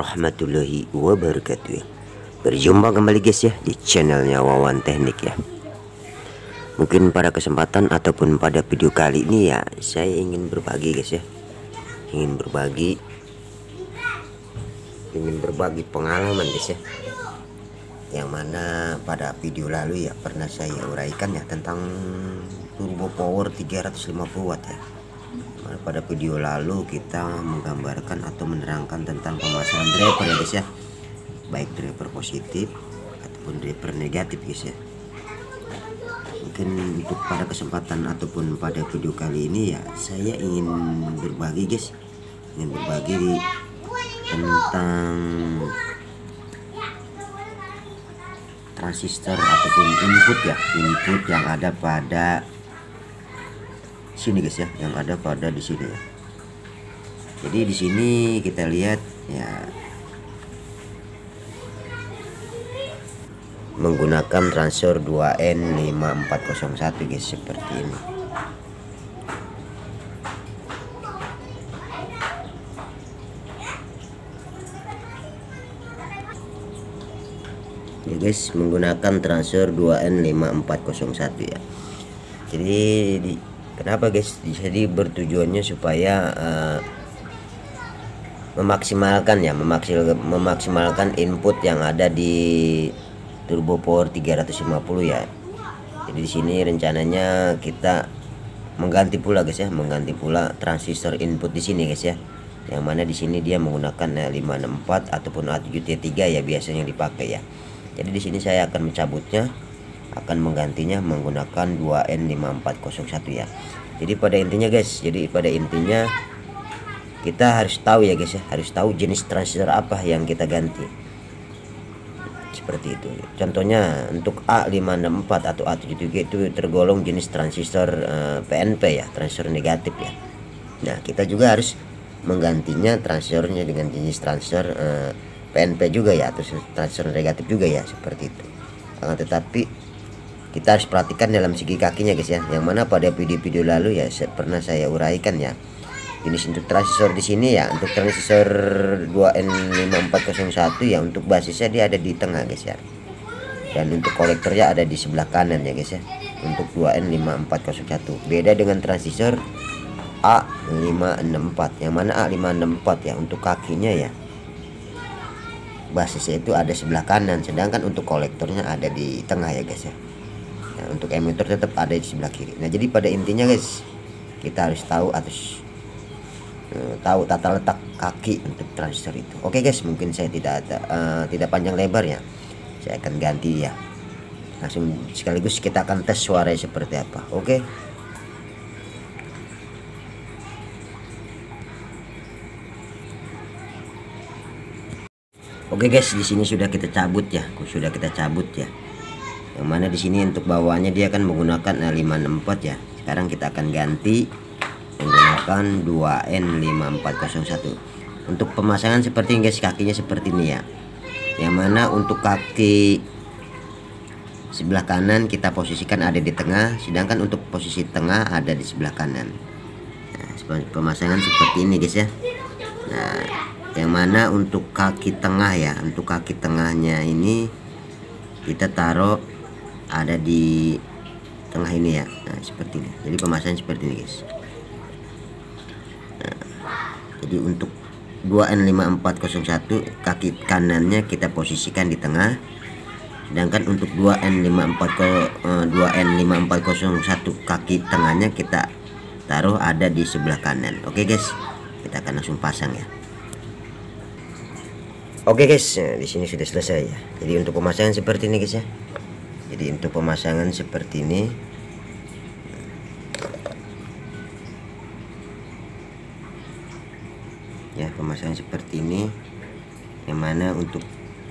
warahmatullahi wabarakatuh. Berjumpa kembali guys ya di channelnya Wawan Teknik ya. Mungkin pada kesempatan ataupun pada video kali ini ya, saya ingin berbagi guys ya. Ingin berbagi pengalaman guys ya. Yang mana pada video lalu ya pernah saya uraikan ya tentang turbo power 350 watt ya. Pada video lalu kita menggambarkan atau menerangkan tentang pemasangan driver ya guys ya, baik driver positif ataupun driver negatif guys ya. Mungkin untuk pada kesempatan ataupun pada video kali ini ya, saya ingin berbagi guys, tentang transistor ataupun input yang ada pada sini guys ya, yang ada pada di sini ya. Jadi di sini kita lihat ya, menggunakan transistor 2N5401 guys, seperti ini. Ya guys, menggunakan transistor 2N5401 ya. Jadi kenapa guys? Jadi bertujuannya supaya memaksimalkan input yang ada di turbo power 350 ya. Jadi di sini rencananya kita mengganti pula guys ya, transistor input di sini guys ya. Yang mana di sini dia menggunakan 564 ataupun A7T3 ya biasanya dipakai ya. Jadi di sini saya akan mencabutnya, akan menggantinya menggunakan 2N5401 ya. Jadi pada intinya kita harus tahu ya guys ya, harus tahu jenis transistor apa yang kita ganti, seperti itu. Contohnya untuk A564 atau A73 itu tergolong jenis transistor PNP ya, transistor negatif ya. Nah kita juga harus menggantinya transistornya dengan jenis transistor PNP juga ya, atau transistor negatif juga ya, seperti itu. Tetapi kita harus perhatikan dalam segi kakinya guys ya, yang mana pada video-video lalu ya pernah saya uraikan ya. Jenis untuk transistor di sini ya, untuk transistor 2N5401 ya, untuk basisnya dia ada di tengah guys ya, dan untuk kolektornya ada di sebelah kanan ya guys ya, untuk 2N5401. Beda dengan transistor A564, yang mana A564 ya untuk kakinya ya, basisnya itu ada sebelah kanan, sedangkan untuk kolektornya ada di tengah ya guys ya. Nah, untuk emitter tetap ada di sebelah kiri. Nah jadi pada intinya guys, kita harus tahu tata letak kaki untuk transistor itu. Oke guys, mungkin saya tidak panjang lebar ya, saya akan ganti ya, langsung sekaligus kita akan tes suaranya seperti apa. Oke guys, di sini sudah kita cabut ya, yang mana di sini untuk bawaannya dia akan menggunakan 564 ya. Sekarang kita akan ganti menggunakan 2N5401. Untuk pemasangan seperti ini guys, kakinya seperti ini ya, yang mana untuk kaki sebelah kanan kita posisikan ada di tengah, sedangkan untuk posisi tengah ada di sebelah kanan. Nah, pemasangan seperti ini guys ya. Nah, yang mana untuk kaki tengah ya, untuk kaki tengahnya ini kita taruh ada di tengah ini ya. Nah seperti ini, jadi pemasangan seperti ini guys. Nah, jadi untuk 2N5401 kaki kanannya kita posisikan di tengah, sedangkan untuk 2N5401 kaki tengahnya kita taruh ada di sebelah kanan. Oke guys, kita akan langsung pasang ya. Oke guys, nah, di sini sudah selesai ya. Jadi untuk pemasangan seperti ini guys ya. Jadi untuk pemasangan seperti ini. Ya, pemasangan seperti ini. Yang mana untuk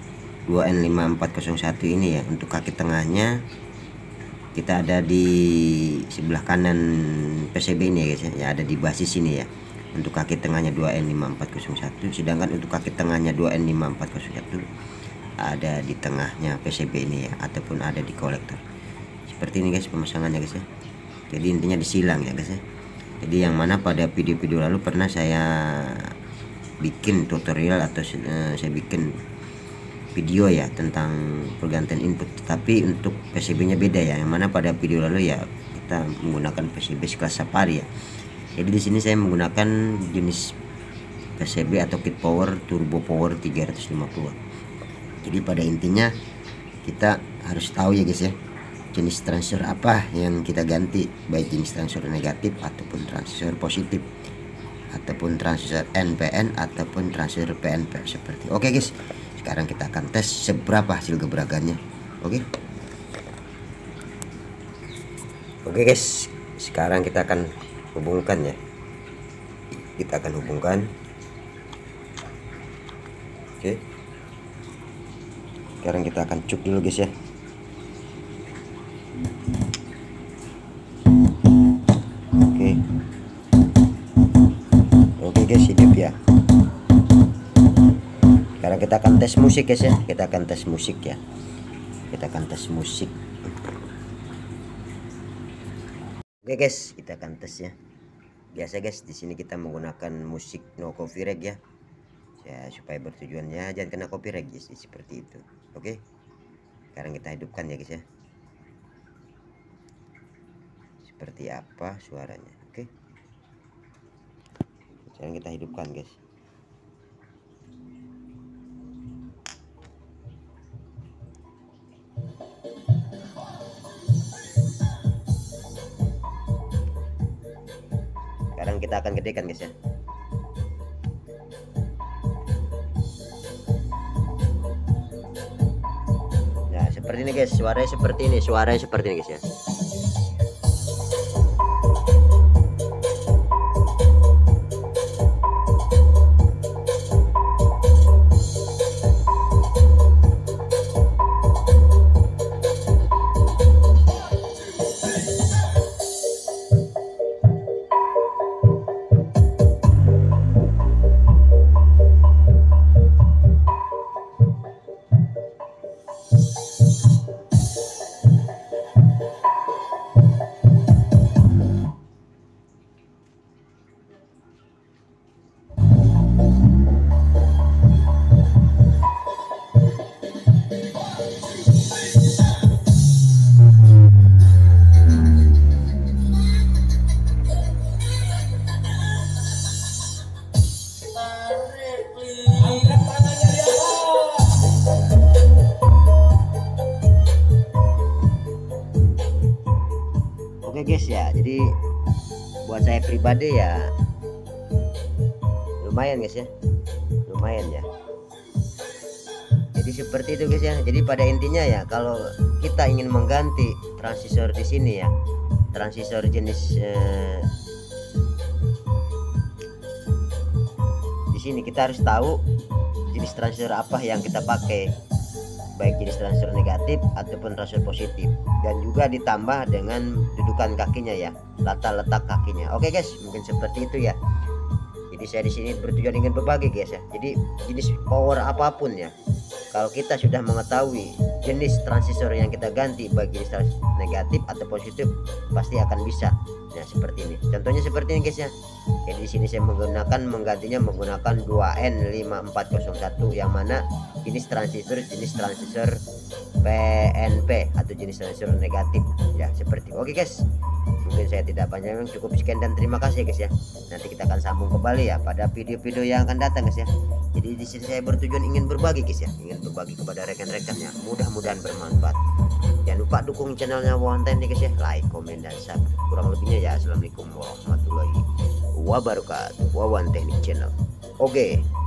2N5401 ini ya, untuk kaki tengahnya kita ada di sebelah kanan PCB ini ya guys ya. Ya ada di basis ini ya. Untuk kaki tengahnya 2N5401, sedangkan untuk kaki tengahnya 2N5401 ada di tengahnya PCB ini ya, ataupun ada di kolektor. Seperti ini guys pemasangannya guys ya. Jadi intinya disilang ya guys ya. Jadi yang mana pada video-video lalu pernah saya bikin tutorial atau saya bikin video ya tentang pergantian input, tapi untuk PCB nya beda ya, yang mana pada video lalu ya kita menggunakan PCB kelas Safari ya. Jadi di sini saya menggunakan jenis PCB atau kit power turbo power 350. Jadi pada intinya kita harus tahu ya guys ya, jenis transistor apa yang kita ganti, baik jenis transistor negatif ataupun transistor positif, ataupun transistor NPN ataupun transistor PNP seperti. Oke guys, sekarang kita akan tes seberapa hasil gebrakannya. Oke guys, sekarang kita akan hubungkan ya, kita akan hubungkan. Oke, sekarang kita akan cuk dulu guys ya. Oke guys, hidup ya. Sekarang kita akan tes musik guys ya, kita akan tes musik ya, kita akan tes musik. Oke guys, kita akan tes ya. Biasa guys, di sini kita menggunakan musik no copyright ya, supaya bertujuannya jangan kena copyright guys, seperti itu. Oke, sekarang kita hidupkan ya guys ya, seperti apa suaranya. Oke, sekarang kita hidupkan guys. Sekarang kita akan gedekan guys ya. Nah seperti ini guys, suaranya seperti ini, suaranya seperti ini guys ya. Oke guys ya, jadi buat saya pribadi ya lumayan guys ya, lumayan ya. Jadi seperti itu guys ya. Jadi pada intinya ya, kalau kita ingin mengganti transistor di sini ya, transistor jenis di sini kita harus tahu jenis transistor apa yang kita pakai, baik jenis transistor negatif ataupun transistor positif, dan juga ditambah dengan dudukan kakinya ya, letak kakinya. Oke guys, mungkin seperti itu ya. Jadi saya di sini bertujuan ingin berbagi guys ya. Jadi jenis power apapun ya, kalau kita sudah mengetahui jenis transistor yang kita ganti, baik jenis transistor negatif atau positif, pasti akan bisa. Nah seperti ini, contohnya seperti ini guys ya. Jadi di sini saya menggantinya menggunakan 2N5401, yang mana jenis transistor PNP atau jenis transistor negatif ya, seperti. Oke guys, mungkin saya tidak panjang, cukup sekian dan terima kasih guys ya. Nanti kita akan sambung kembali ya pada video-video yang akan datang guys ya. Jadi di sini saya bertujuan ingin berbagi guys ya, ingin berbagi kepada rekan-rekannya, mudah-mudahan bermanfaat. Jangan lupa dukung channelnya Wawan Teknik guys ya, like, komen, dan subscribe. Kurang lebihnya ya, assalamualaikum warahmatullahi wabarakatuh. Wawan Teknik Channel. Oke.